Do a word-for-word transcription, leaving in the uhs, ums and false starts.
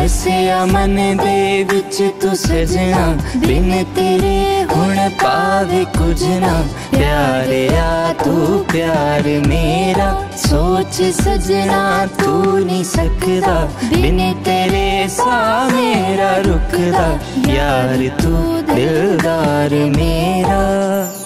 बसिया मन दे विच तू सजना, बिन तेरे हुण पावे कुछ ना। प्यार आ तू प्यार मेरा, सोच सजना तू नहीं सकदा, बिन तेरे सा मेरा रुकदा। यार तू दिलदार मेरा।